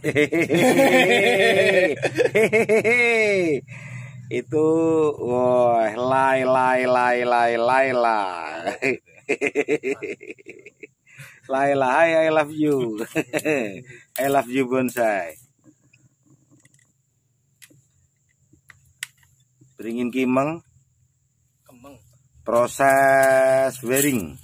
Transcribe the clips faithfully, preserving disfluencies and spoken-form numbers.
Hehehe. Itu wah, lay lay lay lay Laila. Laila, hai, I love you. I love you bonsai. Beringin kimeng. Kemeng. Proses wearing.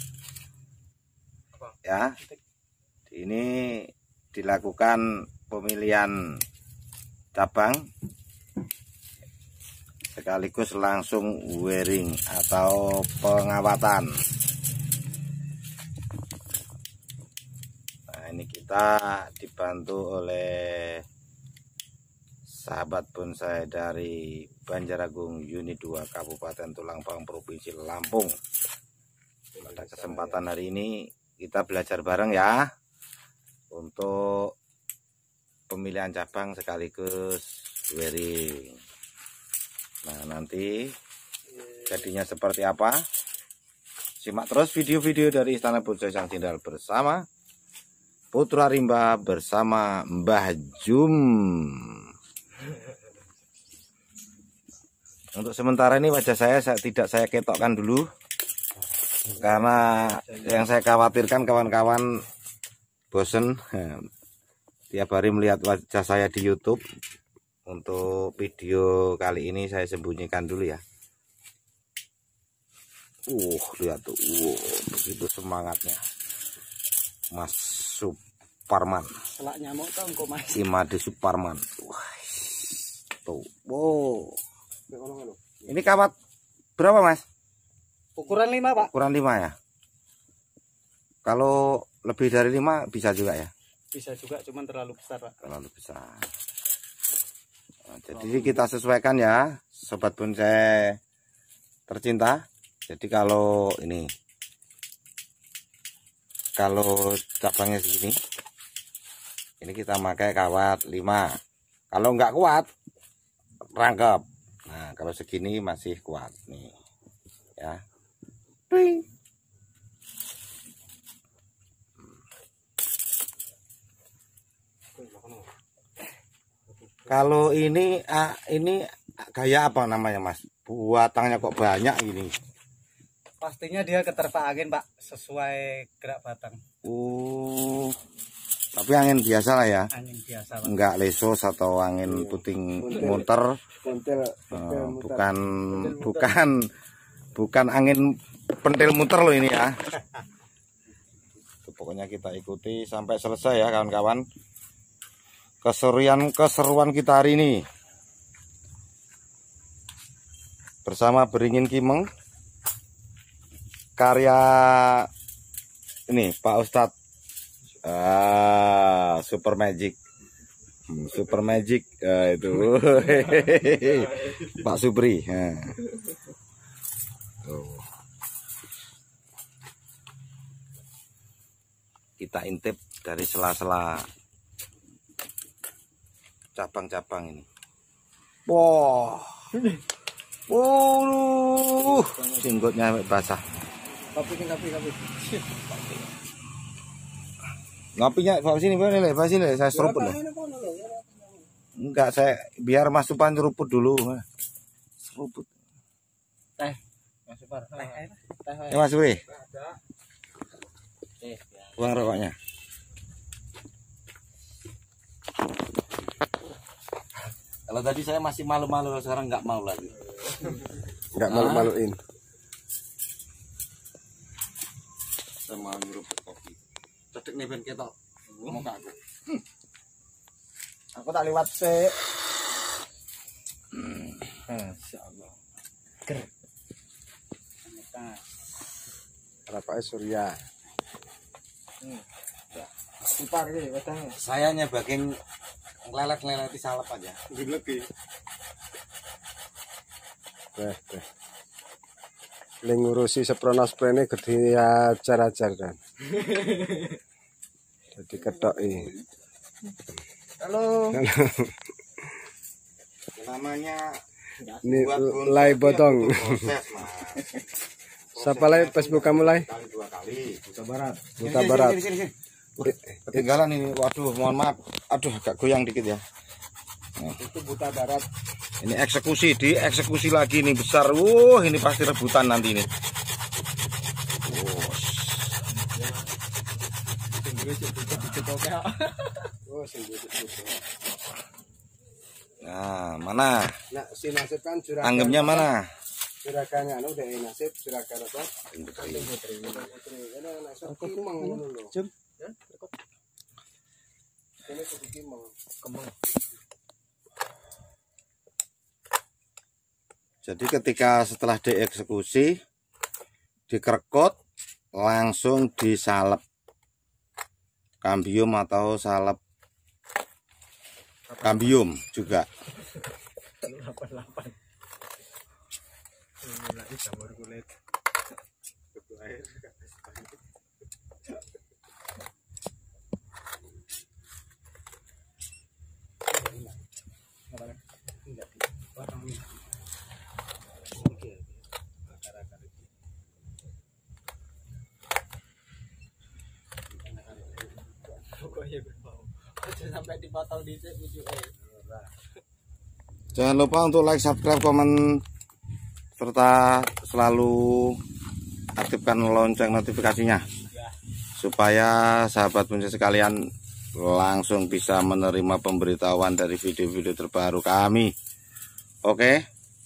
Ya. Ini dilakukan pemilihan cabang sekaligus langsung wearing atau pengawatan. Nah, ini kita dibantu oleh sahabat bonsai dari Banjaragung Unit dua Kabupaten Tulungagung Provinsi Lampung. Pada kesempatan hari ini kita belajar bareng ya untuk pemilihan cabang sekaligus wearing. Nah, nanti jadinya seperti apa? Simak terus video-video dari Istana Bonsai Sang Jenderal bersama Putra Rimba bersama Mbah Jum. Untuk sementara ini wajah saya, saya tidak saya ketokkan dulu karena yang saya khawatirkan kawan-kawan bosen tiap hari melihat wajah saya di YouTube. Untuk video kali ini saya sembunyikan dulu ya. Uh, lihat tuh, uh, begitu semangatnya Mas Suparman. Selaknya mau tau kok Mas. Imade Suparman. Wah, tuh, wow. Ini kawat berapa Mas? Ukuran lima Pak. Ukuran lima ya. Kalau lebih dari lima bisa juga ya? Bisa juga, cuman terlalu besar Pak. Terlalu besar. Nah, jadi kita sesuaikan ya, sobat bonsai tercinta. Jadi kalau ini, kalau cabangnya segini, ini kita pakai kawat lima. Kalau nggak kuat, rangkap. Nah, kalau segini masih kuat nih, ya. Ping. Kalau ini, ah, ini gaya apa namanya Mas? Buatannya kok banyak ini? Pastinya dia keterpa angin Pak, sesuai gerak batang. Oh, tapi angin biasa lah ya? Angin biasa Pak. Enggak lesos atau angin puting muter? Uh, bukan, bukan, bukan angin pentil muter loh ini ya. Pokoknya kita ikuti sampai selesai ya kawan-kawan. Keseruan keseruan kita hari ini bersama Beringin Kimeng, karya ini Pak Ustadz ah, Super Magic, hmm, Super Magic ah, itu Pak Supri. Nah. Tuh. Kita intip dari sela-sela cabang-cabang ini. Wah, wow, jenggotnya basah. Kopi kopi kopi. Ngopinya bawa sini, boleh le, bawa sini, saya seruput loh. Enggak, saya biar Mas Supan seruput dulu. Seruput. Teh, Mas Supar. Teh, teh. Ya Mas Supri. Uang rokoknya. Kalau tadi saya masih malu-malu, sekarang nggak mau lagi. Nggak malu-maluin. Saya mau nyeruput kopi. Cedek nih ben ketok. Ngomong ke aku. Hmm. Aku tak lewat sih. Hmm. Insyaallah. Ger. Rapake Surya. Hmm. Ya. Supar iki wedang. Saya nyebagian lelet-leleti salep aja. Lebih. Weh, weh. Ling ngurusi seprono sprene gede ajar-ajar kan. Jadi ketoki. Halo. Namanya Ini Lai Botong. Siapa Lai? Facebook kamu Lai? Kali dua kali. Buta Barat. Buta Barat. Sini, sini, sini. Ketinggalan ini. Waduh, mohon maaf. Aduh, agak goyang dikit ya. Nah. Itu buta darat. Ini eksekusi, di eksekusi lagi nih besar. Wuh, ini pasti rebutan nanti ini. Nah, mana? Nah, si nasib kan juragan. Anggapnya mana? Juragannya anu deh nasib juragan apa? Putri. Ini nasib kimeng ngono lho. Jum. Ya, rekod. Ini kudu kimeng. Kemeng. Jadi ketika setelah dieksekusi, dikerekot, langsung disalep kambium atau salep kambium juga. Sampai dipotong dhisik bujuke. Jangan lupa untuk like, subscribe, komen, serta selalu aktifkan lonceng notifikasinya supaya sahabat punca sekalian langsung bisa menerima pemberitahuan dari video-video terbaru kami. Oke?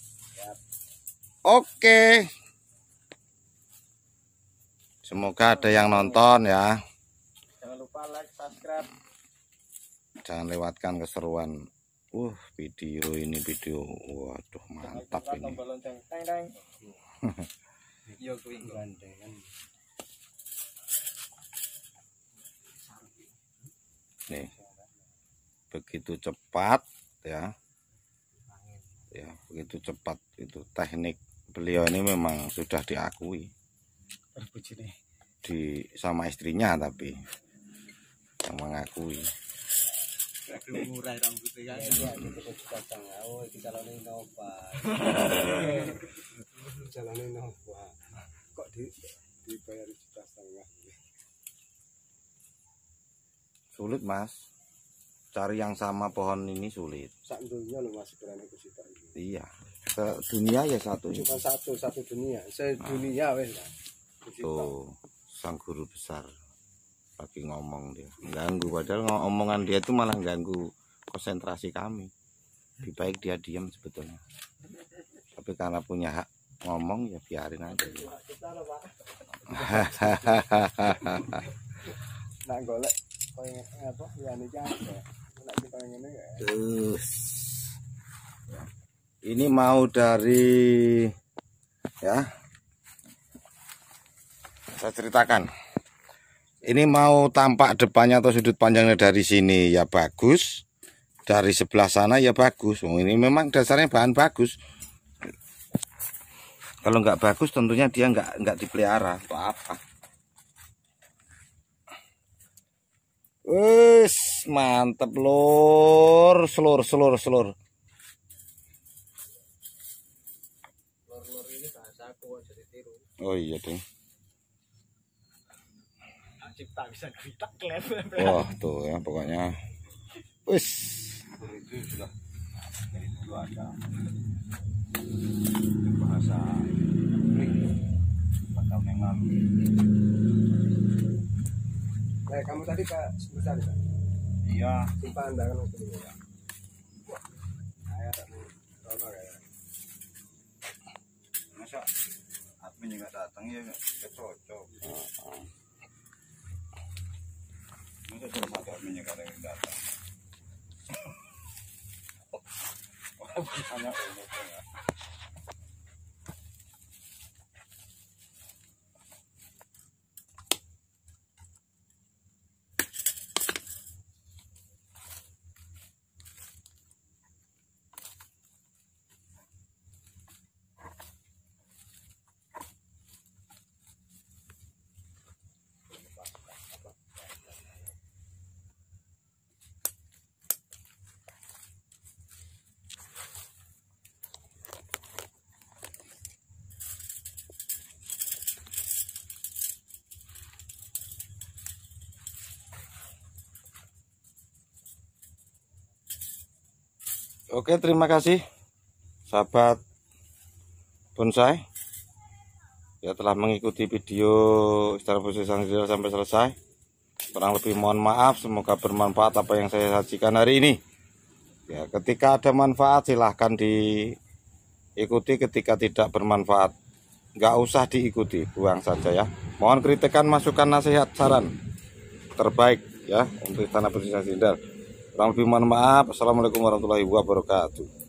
Oke. Semoga ada yang nonton ya. Jangan lupa like, subscribe. Jangan lewatkan keseruan. Uh, video ini video. Waduh, mantap ini. Nih. Begitu cepat ya. Ya, begitu cepat itu teknik beliau ini memang sudah diakui. Di sama istrinya tapi yang mengakui. Murah rambutnya ya. Oh, iki calone Nova. Calone Nova. Kok di dibayar juta setengah. Sulit, Mas. Cari yang sama pohon ini sulit. Sak dunia loh Mas berani ke situ. Iya. Ke dunia ya satu. Cuma satu, satu dunia. Sedunia wes lah. Tuh, sang guru besar lagi ngomong dia ganggu, padahal omongan dia itu malah ganggu konsentrasi kami. Lebih baik dia diam sebetulnya, tapi karena punya hak ngomong ya biarin aja. Nak golek koyo apa liyane iki ada. Nek kita ngene ya. Terus ini mau dari ya saya ceritakan. Ini mau tampak depannya atau sudut panjangnya dari sini ya bagus, dari sebelah sana ya bagus. Oh, ini memang dasarnya bahan bagus. Kalau nggak bagus tentunya dia nggak nggak dipelihara atau apa. Wes mantep lor, selur selur selur. Lor-lor ini bahasa aku jadi tiru. Oh iya deh. Cipta bisa kita klep. Wah tuh ya pokoknya. Wis. Itu sudah dari dulu ada bahasa empat tahun yang lalu. Nah, kamu tadi ke sebesar ya? Iya. Simpan dengan itu ya. Saya tak mau rono ya. Masa admin juga datang ya nggak cocok. Masa cuma satu admin yang kadang datang. Hanya umum ya. Oke, terima kasih sahabat bonsai ya telah mengikuti video Istana Bonsai Sanggila sampai selesai. Kurang lebih mohon maaf, semoga bermanfaat apa yang saya sajikan hari ini. Ya, ketika ada manfaat silahkan diikuti, ketika tidak bermanfaat nggak usah diikuti, buang saja ya. Mohon kritikan, masukan, nasihat, saran terbaik ya untuk Istana Bonsai Sanggila. Kurang lebih mohon maaf. Assalamualaikum warahmatullahi wabarakatuh.